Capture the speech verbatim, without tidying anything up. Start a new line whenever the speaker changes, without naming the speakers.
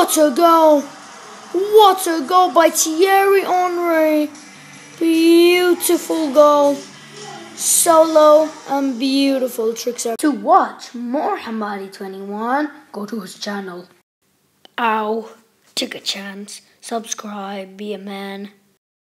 What a goal! What a goal by Thierry Henry! Beautiful goal. Solo and beautiful tricks. To watch more Hamadi twenty-one, go to his channel. Ow, take a chance. Subscribe, be a man.